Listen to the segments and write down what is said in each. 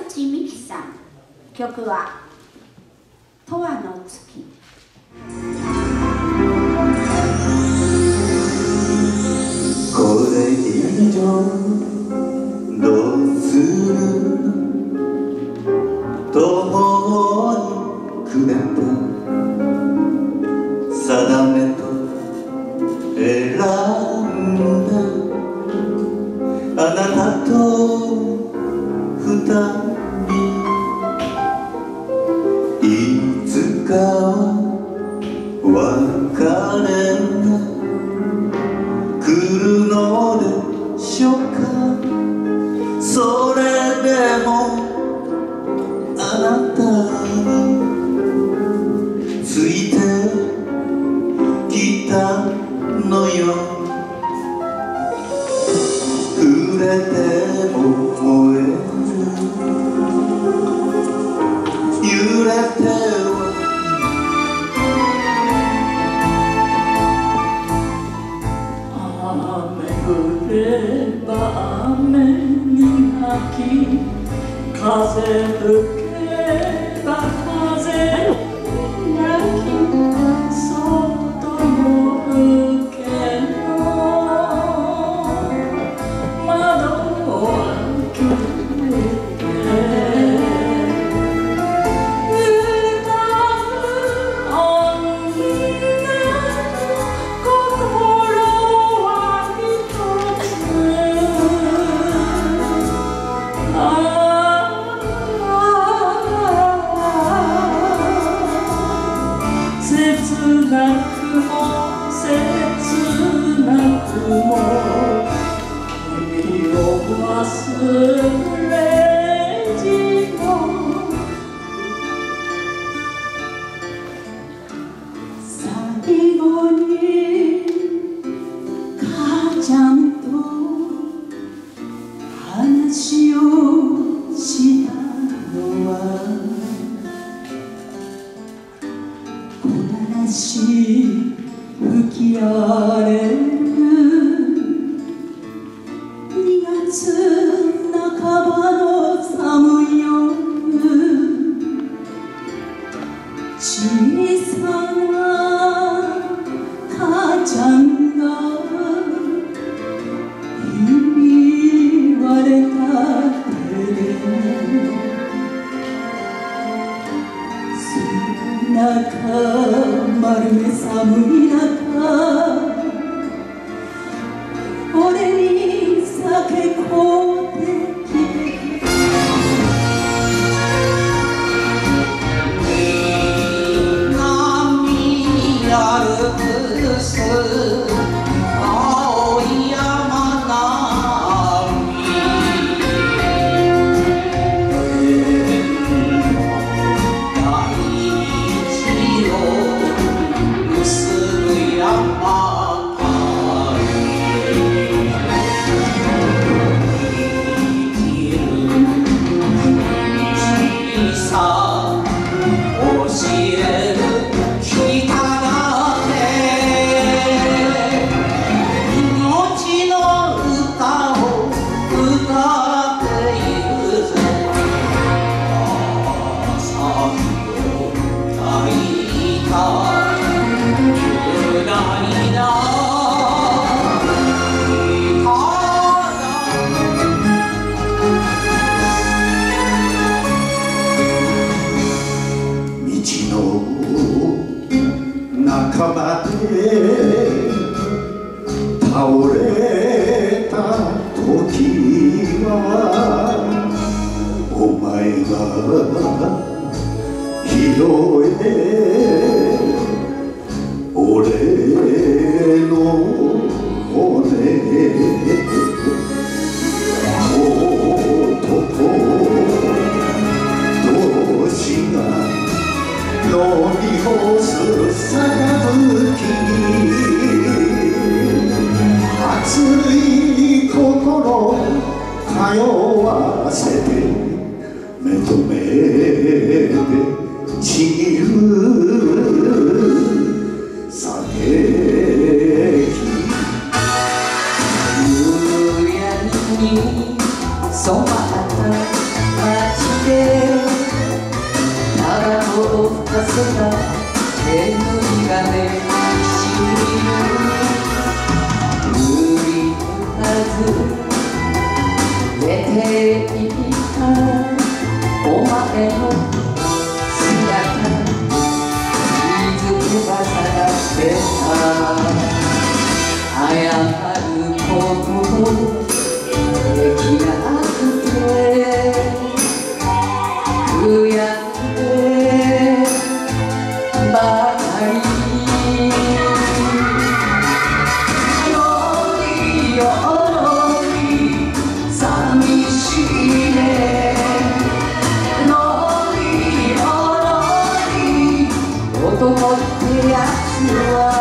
内美紀さん、曲は「永遠の月」。 これ以上どうする途方に暮れた定めと選んだあなたと二人いつか別れが来るのでしょうか。それでもあなたについてきたのよ。触れても燃える揺れては降れば雨に泣き風吹けば風に泣きそっと夜けの窓を開けて切なくも君を忘れじも最後に母ちゃんと話をしたのは木枯らし吹き荒れる2月半ばの寒い夜小さな母ちゃんがひび割れた手で丸め寒い中俺に酒こうてきて波歩くす青い山並大地を半ばで倒れた時はお前が拾え俺の骨男同士が飲み干す杯熱い心通わせて目と目でちぎる酒夕闇に染まった街かせた手のひらでしみる無理はず出ていったお前の姿気づけば探してた謝ることもできなくて悔やんでばかりロリよロリ寂しいねロリよロリ男ってやつ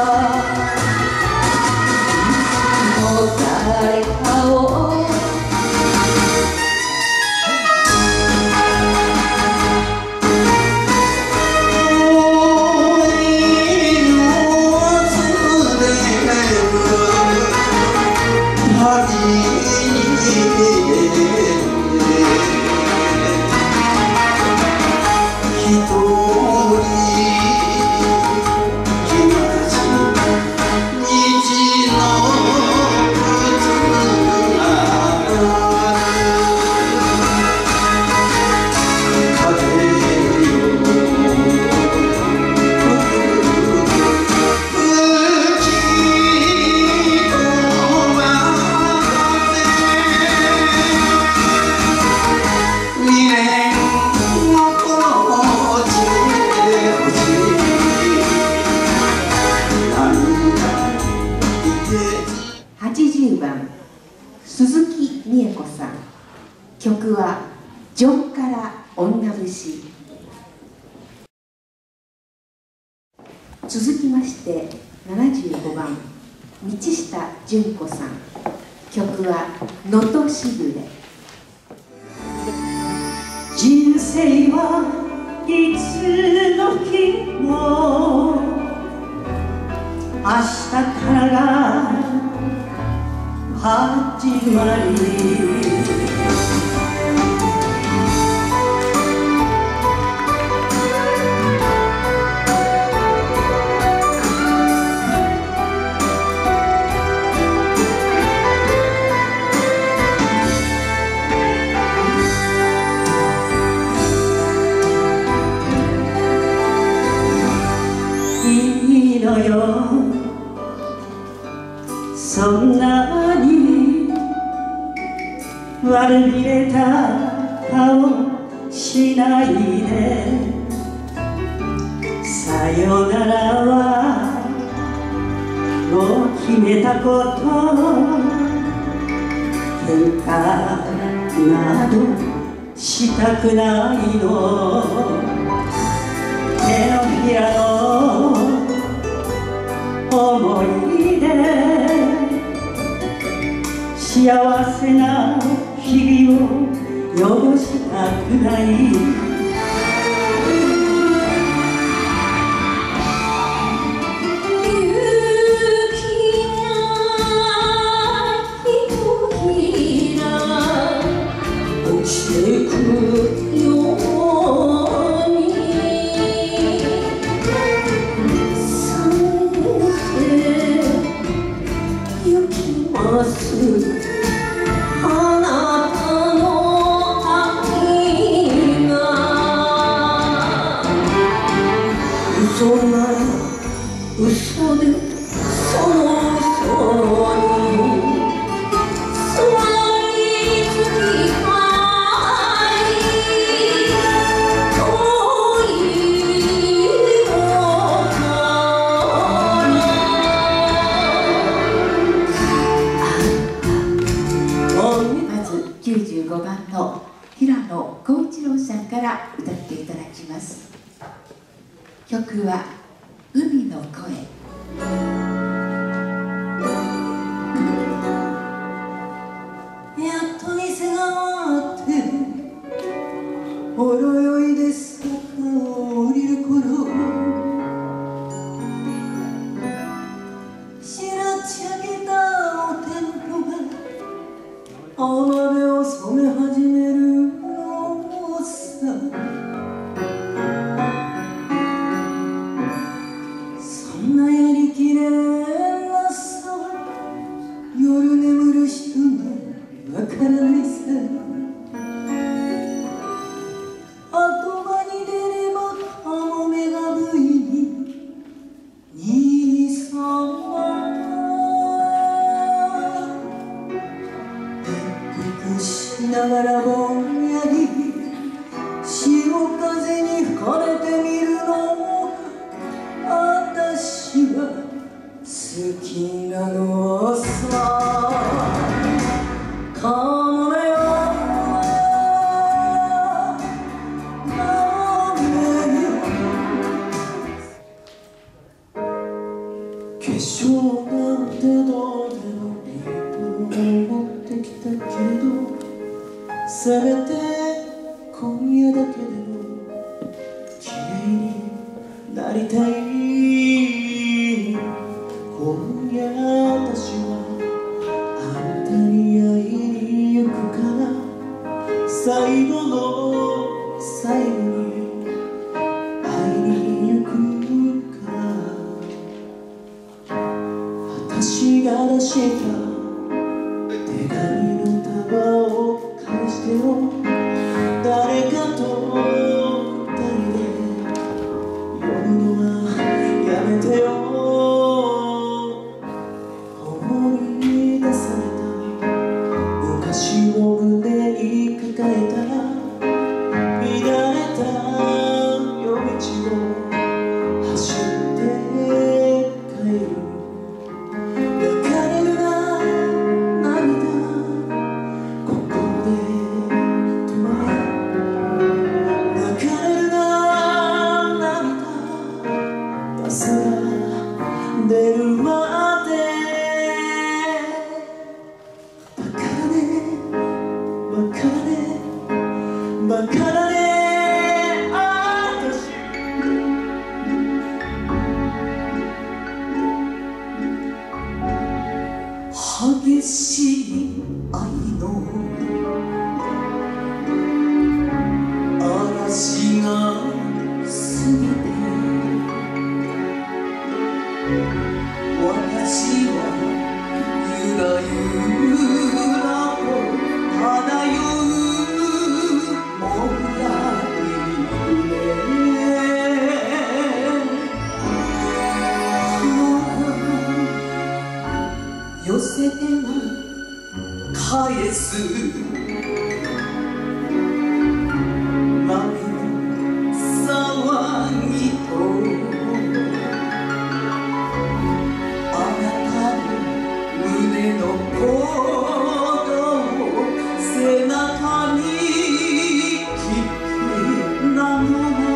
はいつも誰かを 80番鈴木美恵子さん、曲は「ジョンから女節」。続きまして75番道下純子さん、曲は「能登しぐれ」。 人生はいつの日も明日からが始まりいいのよそんなに悪びれた顔しないでさよならはもう決めたこと喧嘩などしたくないの手のひらの思い出幸せな日々を汚したくない嘘でその嘘に座りつきたい遠いもまず95番の平野浩一郎さんから歌っていただきます。曲は海の声。 やっと店があってほろ酔いで坂を降りる頃白茶けたお天道が青鍋を染め始めるのさ風に吹かれてみるの。私は好きなのさ。かもめよかめよ、化粧なんてどうでもいいと思ってきたけれど、せめて今夜だけでも綺麗になりたい。今夜私はあんたに会いに行くから、最後の最後に会いに行くから。私が出した手紙の束を返してよ。誰かと二人で読むのはやめてよ。思い出された昔を胸に抱えたら、乱れた夜道を走って帰る。流れるな涙、ここで止まれ。流れるな涙、バスが出るまで。バカだねバカだねバカだね私。激しい愛の嵐が過ぎて、私はゆらゆらと漂うもや夢。寄せては返す波の騒ぎと、あなたの胸の鼓動を背中に聞きながら、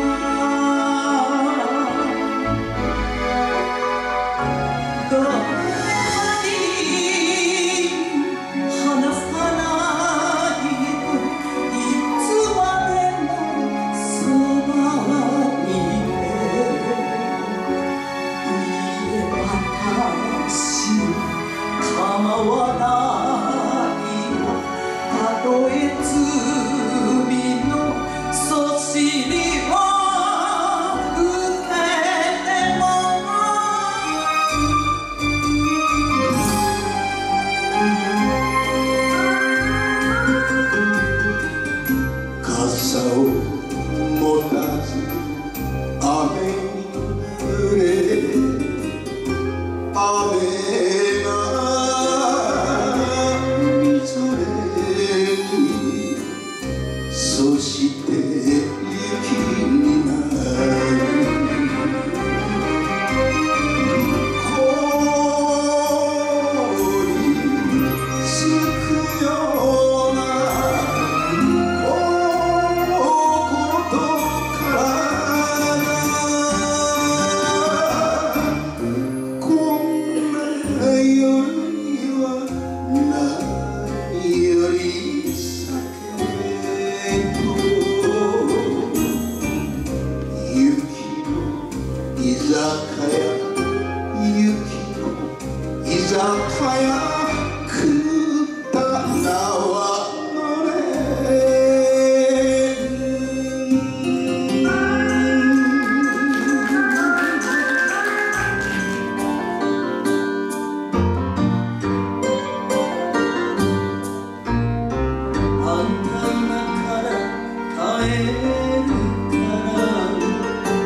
構わないよ、たとえ罪のそしりを受けても。傘を持たず雨に濡れ、雨がそして雪になる。氷つくようなことからこんな夜には何より居酒屋食った縄のれ。あんた今から帰るから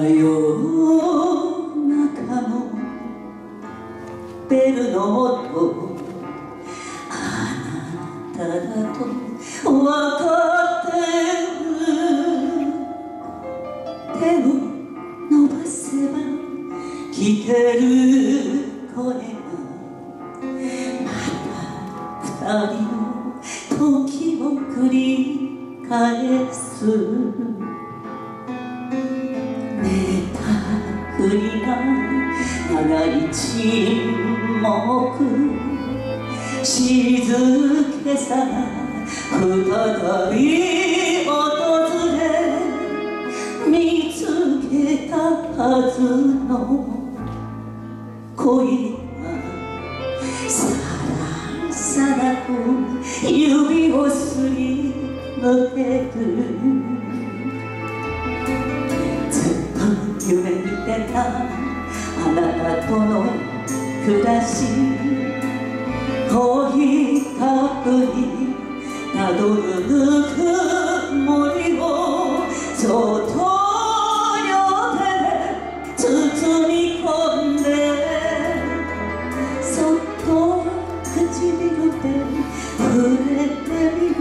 真夜中のベルの音、あなただと分かってる。手を伸ばせば聞ける声が、また二人の時を繰り返す。寝たふりな長い沈黙、静けさ再び訪れ、見つけたはずの恋はさらさらと指をすり抜ける。ずっと夢見てたあなたとの暮らし、恋たくにたどるぬくもりをそっと両手で包み込んで、そっと唇で触れてみる。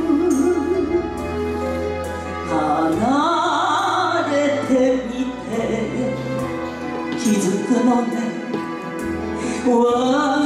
離れてみて気づくのね。